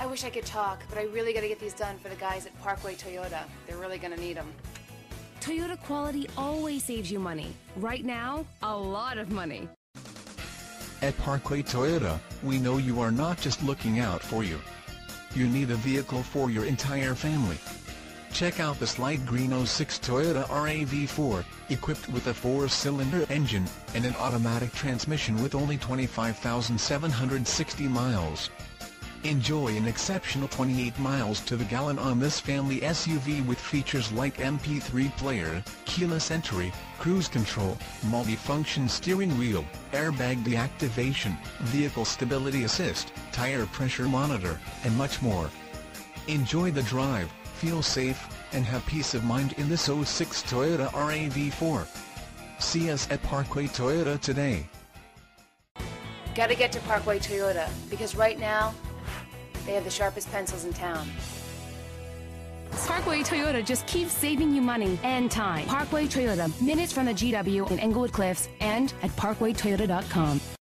wish I could talk, but I really gotta get these done for the guys at Parkway Toyota. They're really gonna need them. Toyota quality always saves you money. Right now, a lot of money. At Parkway Toyota, we know you are not just looking out for you. You need a vehicle for your entire family. Check out this light green '06 Toyota RAV4, equipped with a 4-cylinder engine and an automatic transmission with only 25,760 miles. Enjoy an exceptional 28 miles to the gallon on this family SUV with features like MP3 player, keyless entry, cruise control, multi-function steering wheel, airbag deactivation, vehicle stability assist, tire pressure monitor, and much more. Enjoy the drive, feel safe, and have peace of mind in this '06 Toyota RAV4. See us at Parkway Toyota today. Gotta get to Parkway Toyota, because right now, they have the sharpest pencils in town. Parkway Toyota just keeps saving you money and time. Parkway Toyota, minutes from the GW in Englewood Cliffs and at parkwaytoyota.com.